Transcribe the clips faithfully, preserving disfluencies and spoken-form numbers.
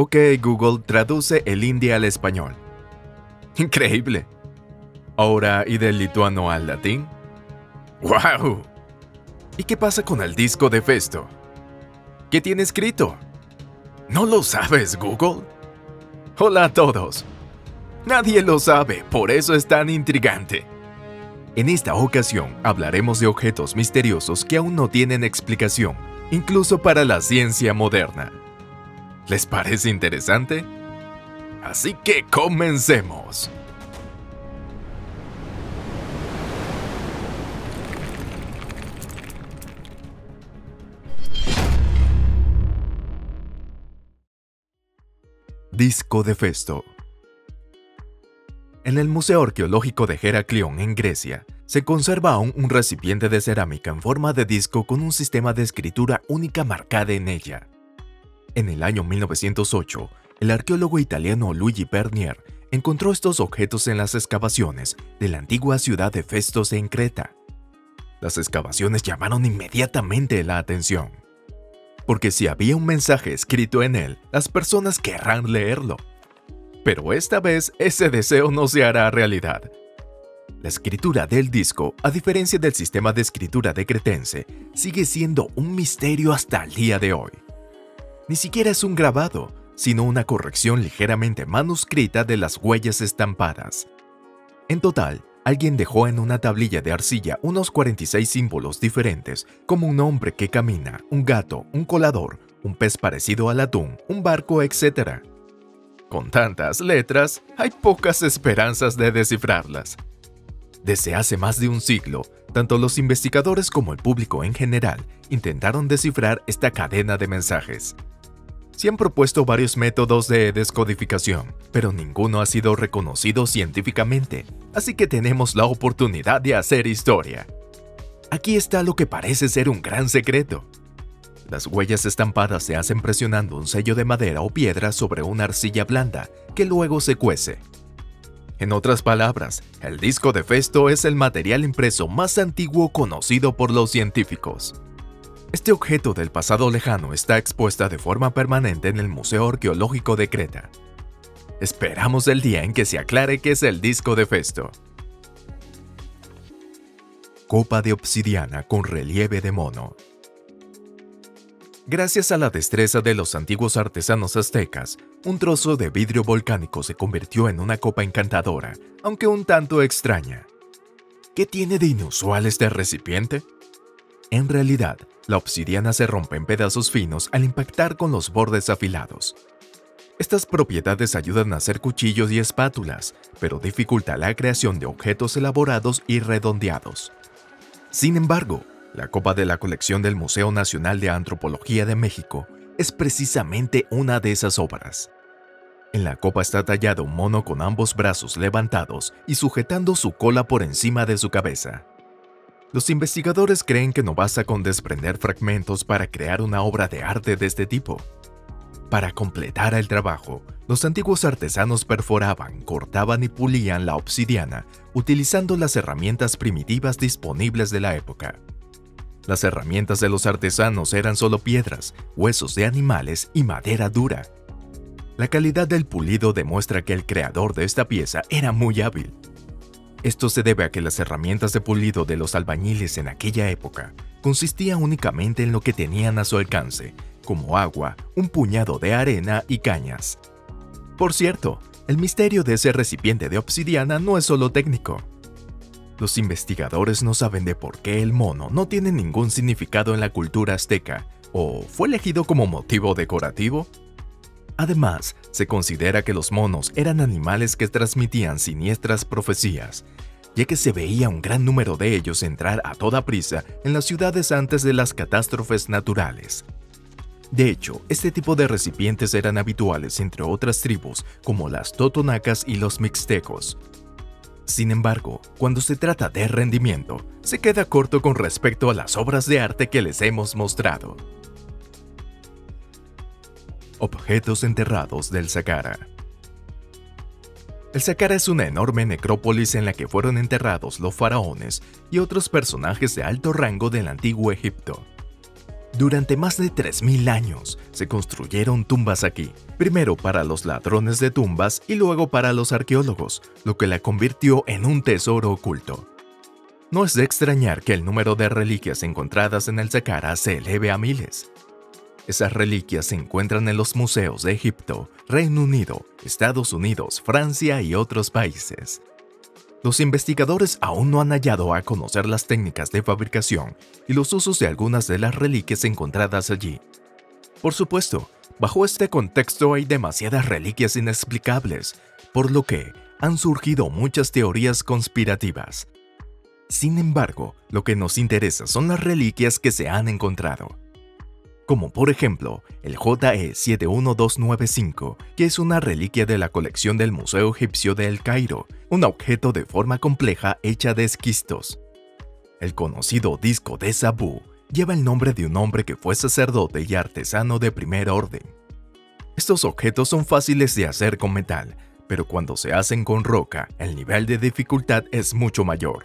Ok, Google, traduce el hindi al español. Increíble. Ahora, ¿y del lituano al latín? ¡Wow! ¿Y qué pasa con el disco de Festo? ¿Qué tiene escrito? ¿No lo sabes, Google? Hola a todos. Nadie lo sabe, por eso es tan intrigante. En esta ocasión hablaremos de objetos misteriosos que aún no tienen explicación, incluso para la ciencia moderna. ¿Les parece interesante? Así que comencemos. Disco de Festo. En el Museo Arqueológico de Heraklión, en Grecia, se conserva aún un recipiente de cerámica en forma de disco con un sistema de escritura única marcada en ella. En el año mil novecientos ocho, el arqueólogo italiano Luigi Bernier encontró estos objetos en las excavaciones de la antigua ciudad de Festos en Creta. Las excavaciones llamaron inmediatamente la atención, porque si había un mensaje escrito en él, las personas querrán leerlo. Pero esta vez ese deseo no se hará realidad. La escritura del disco, a diferencia del sistema de escritura de cretense, sigue siendo un misterio hasta el día de hoy. Ni siquiera es un grabado, sino una corrección ligeramente manuscrita de las huellas estampadas. En total, alguien dejó en una tablilla de arcilla unos cuarenta y seis símbolos diferentes, como un hombre que camina, un gato, un colador, un pez parecido al atún, un barco, etcétera. Con tantas letras, hay pocas esperanzas de descifrarlas. Desde hace más de un siglo, tanto los investigadores como el público en general intentaron descifrar esta cadena de mensajes. Se han propuesto varios métodos de descodificación, pero ninguno ha sido reconocido científicamente, así que tenemos la oportunidad de hacer historia. Aquí está lo que parece ser un gran secreto. Las huellas estampadas se hacen presionando un sello de madera o piedra sobre una arcilla blanda, que luego se cuece. En otras palabras, el disco de Festo es el material impreso más antiguo conocido por los científicos. Este objeto del pasado lejano está expuesta de forma permanente en el Museo Arqueológico de Creta. Esperamos el día en que se aclare qué es el disco de Festo. Copa de obsidiana con relieve de mono. Gracias a la destreza de los antiguos artesanos aztecas, un trozo de vidrio volcánico se convirtió en una copa encantadora, aunque un tanto extraña. ¿Qué tiene de inusual este recipiente? En realidad, la obsidiana se rompe en pedazos finos al impactar con los bordes afilados. Estas propiedades ayudan a hacer cuchillos y espátulas, pero dificulta la creación de objetos elaborados y redondeados. Sin embargo, la copa de la colección del Museo Nacional de Antropología de México es precisamente una de esas obras. En la copa está tallado un mono con ambos brazos levantados y sujetando su cola por encima de su cabeza. Los investigadores creen que no basta con desprender fragmentos para crear una obra de arte de este tipo. Para completar el trabajo, los antiguos artesanos perforaban, cortaban y pulían la obsidiana utilizando las herramientas primitivas disponibles de la época. Las herramientas de los artesanos eran solo piedras, huesos de animales y madera dura. La calidad del pulido demuestra que el creador de esta pieza era muy hábil. Esto se debe a que las herramientas de pulido de los albañiles en aquella época consistían únicamente en lo que tenían a su alcance, como agua, un puñado de arena y cañas. Por cierto, el misterio de ese recipiente de obsidiana no es solo técnico. Los investigadores no saben de por qué el mono no tiene ningún significado en la cultura azteca, o fue elegido como motivo decorativo. Además, se considera que los monos eran animales que transmitían siniestras profecías, ya que se veía un gran número de ellos entrar a toda prisa en las ciudades antes de las catástrofes naturales. De hecho, este tipo de recipientes eran habituales entre otras tribus como las totonacas y los mixtecos. Sin embargo, cuando se trata de rendimiento, se queda corto con respecto a las obras de arte que les hemos mostrado. Objetos enterrados del Saqqara. El Saqqara es una enorme necrópolis en la que fueron enterrados los faraones y otros personajes de alto rango del antiguo Egipto. Durante más de tres mil años se construyeron tumbas aquí, primero para los ladrones de tumbas y luego para los arqueólogos, lo que la convirtió en un tesoro oculto. No es de extrañar que el número de reliquias encontradas en el Saqqara se eleve a miles. Esas reliquias se encuentran en los museos de Egipto, Reino Unido, Estados Unidos, Francia y otros países. Los investigadores aún no han hallado a conocer las técnicas de fabricación y los usos de algunas de las reliquias encontradas allí. Por supuesto, bajo este contexto hay demasiadas reliquias inexplicables, por lo que han surgido muchas teorías conspirativas. Sin embargo, lo que nos interesa son las reliquias que se han encontrado. Como por ejemplo, el J E siete uno dos nueve cinco, que es una reliquia de la colección del Museo Egipcio de El Cairo, un objeto de forma compleja hecha de esquistos. El conocido disco de Sabu lleva el nombre de un hombre que fue sacerdote y artesano de primer orden. Estos objetos son fáciles de hacer con metal, pero cuando se hacen con roca, el nivel de dificultad es mucho mayor.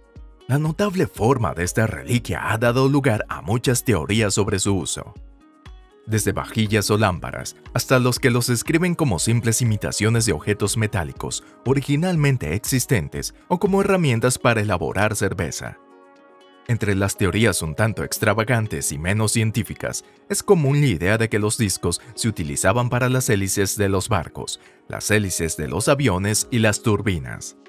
La notable forma de esta reliquia ha dado lugar a muchas teorías sobre su uso. Desde vajillas o lámparas, hasta los que los describen como simples imitaciones de objetos metálicos originalmente existentes o como herramientas para elaborar cerveza. Entre las teorías un tanto extravagantes y menos científicas, es común la idea de que los discos se utilizaban para las hélices de los barcos, las hélices de los aviones y las turbinas.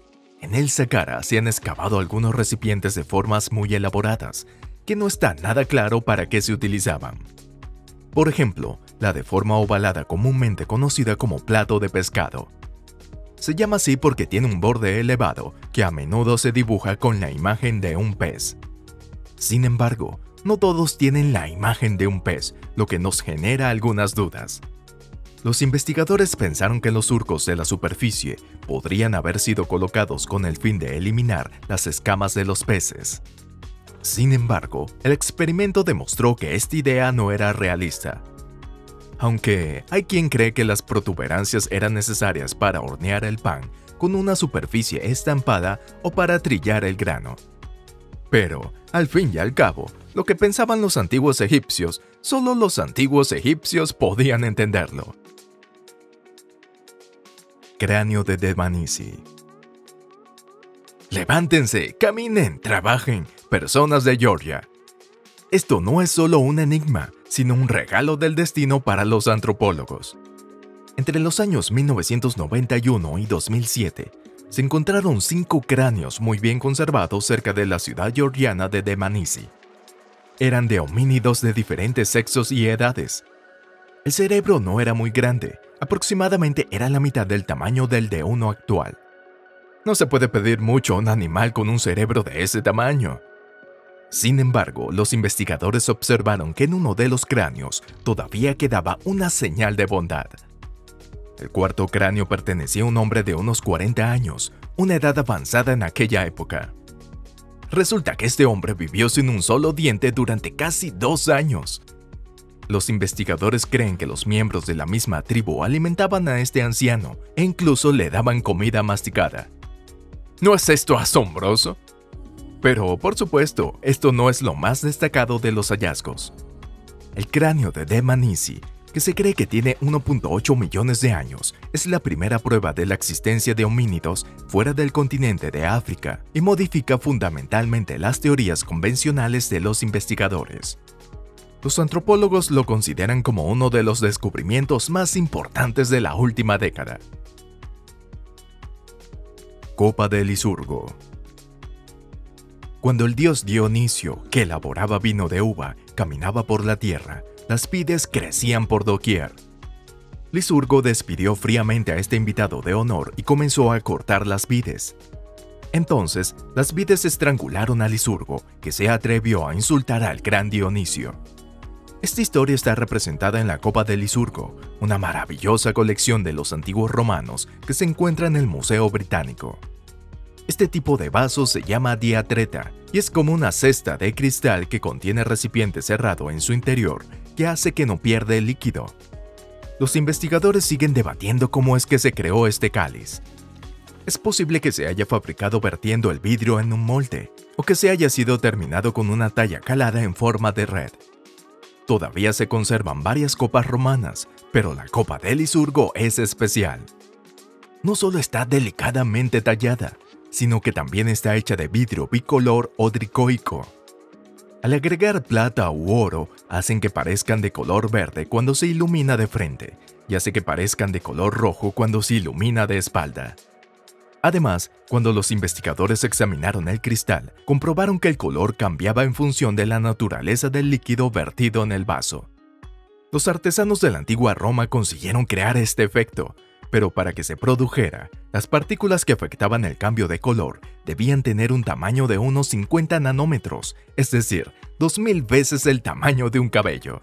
En el Saqqara se han excavado algunos recipientes de formas muy elaboradas, que no está nada claro para qué se utilizaban. Por ejemplo, la de forma ovalada comúnmente conocida como plato de pescado. Se llama así porque tiene un borde elevado que a menudo se dibuja con la imagen de un pez. Sin embargo, no todos tienen la imagen de un pez, lo que nos genera algunas dudas. Los investigadores pensaron que los surcos de la superficie podrían haber sido colocados con el fin de eliminar las escamas de los peces. Sin embargo, el experimento demostró que esta idea no era realista. Aunque hay quien cree que las protuberancias eran necesarias para hornear el pan con una superficie estampada o para trillar el grano. Pero, al fin y al cabo, lo que pensaban los antiguos egipcios, solo los antiguos egipcios podían entenderlo. Cráneo de Dmanisi. Levántense, caminen, trabajen, personas de Georgia. Esto no es solo un enigma, sino un regalo del destino para los antropólogos. Entre los años mil novecientos noventa y uno y dos mil siete, se encontraron cinco cráneos muy bien conservados cerca de la ciudad georgiana de Dmanisi. Eran de homínidos de diferentes sexos y edades. El cerebro no era muy grande, aproximadamente era la mitad del tamaño del de uno actual. No se puede pedir mucho a un animal con un cerebro de ese tamaño. Sin embargo, los investigadores observaron que en uno de los cráneos todavía quedaba una señal de bondad. El cuarto cráneo pertenecía a un hombre de unos cuarenta años, una edad avanzada en aquella época. Resulta que este hombre vivió sin un solo diente durante casi dos años. Los investigadores creen que los miembros de la misma tribu alimentaban a este anciano e incluso le daban comida masticada. ¿No es esto asombroso? Pero, por supuesto, esto no es lo más destacado de los hallazgos. El cráneo de Dmanisi, que se cree que tiene uno punto ocho millones de años, es la primera prueba de la existencia de homínidos fuera del continente de África y modifica fundamentalmente las teorías convencionales de los investigadores. Los antropólogos lo consideran como uno de los descubrimientos más importantes de la última década. Copa de Lisurgo. Cuando el dios Dionisio, que elaboraba vino de uva, caminaba por la tierra, las vides crecían por doquier. Lisurgo despidió fríamente a este invitado de honor y comenzó a cortar las vides. Entonces, las vides estrangularon a Lisurgo, que se atrevió a insultar al gran Dionisio. Esta historia está representada en la Copa de Lisurgo, una maravillosa colección de los antiguos romanos que se encuentra en el Museo Británico. Este tipo de vaso se llama diatreta y es como una cesta de cristal que contiene recipiente cerrado en su interior que hace que no pierda el líquido. Los investigadores siguen debatiendo cómo es que se creó este cáliz. Es posible que se haya fabricado vertiendo el vidrio en un molde o que se haya sido terminado con una talla calada en forma de red. Todavía se conservan varias copas romanas, pero la copa de Licurgo es especial. No solo está delicadamente tallada, sino que también está hecha de vidrio bicolor o dicoico. Al agregar plata u oro, hacen que parezcan de color verde cuando se ilumina de frente, y hace que parezcan de color rojo cuando se ilumina de espalda. Además, cuando los investigadores examinaron el cristal, comprobaron que el color cambiaba en función de la naturaleza del líquido vertido en el vaso. Los artesanos de la antigua Roma consiguieron crear este efecto, pero para que se produjera, las partículas que afectaban el cambio de color debían tener un tamaño de unos cincuenta nanómetros, es decir, dos mil veces el tamaño de un cabello.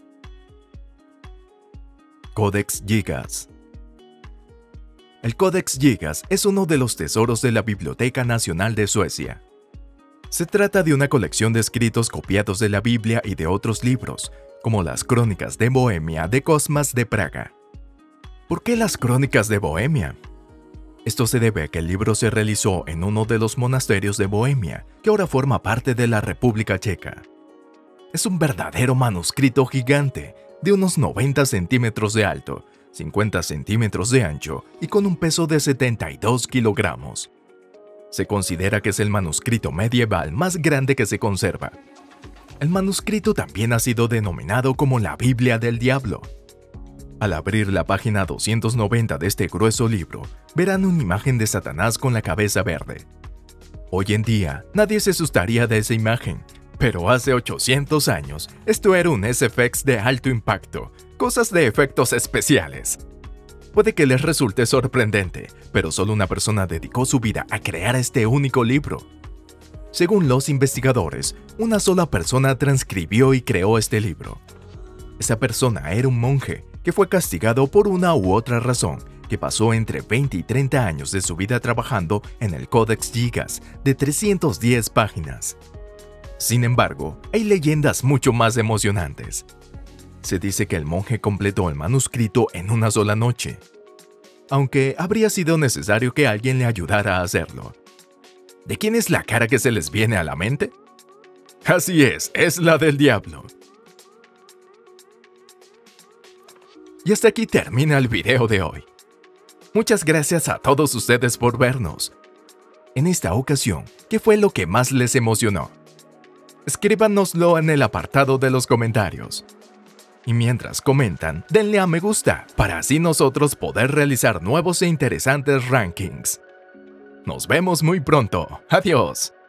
Codex Gigas. El Codex Gigas es uno de los tesoros de la Biblioteca Nacional de Suecia. Se trata de una colección de escritos copiados de la Biblia y de otros libros, como las Crónicas de Bohemia de Cosmas de Praga. ¿Por qué las Crónicas de Bohemia? Esto se debe a que el libro se realizó en uno de los monasterios de Bohemia, que ahora forma parte de la República Checa. Es un verdadero manuscrito gigante, de unos noventa centímetros de alto, cincuenta centímetros de ancho y con un peso de setenta y dos kilogramos. Se considera que es el manuscrito medieval más grande que se conserva. El manuscrito también ha sido denominado como la Biblia del Diablo. Al abrir la página doscientos noventa de este grueso libro, verán una imagen de Satanás con la cabeza verde. Hoy en día, nadie se asustaría de esa imagen, pero hace ochocientos años, esto era un S F X de alto impacto, cosas de efectos especiales. Puede que les resulte sorprendente, pero solo una persona dedicó su vida a crear este único libro. Según los investigadores, una sola persona transcribió y creó este libro. Esa persona era un monje que fue castigado por una u otra razón, que pasó entre veinte y treinta años de su vida trabajando en el Codex Gigas de trescientas diez páginas. Sin embargo, hay leyendas mucho más emocionantes. Se dice que el monje completó el manuscrito en una sola noche, aunque habría sido necesario que alguien le ayudara a hacerlo. ¿De quién es la cara que se les viene a la mente? Así es, es la del diablo. Y hasta aquí termina el video de hoy. Muchas gracias a todos ustedes por vernos. En esta ocasión, ¿qué fue lo que más les emocionó? Escríbanoslo en el apartado de los comentarios. Y mientras comentan, denle a me gusta para así nosotros poder realizar nuevos e interesantes rankings. Nos vemos muy pronto. Adiós.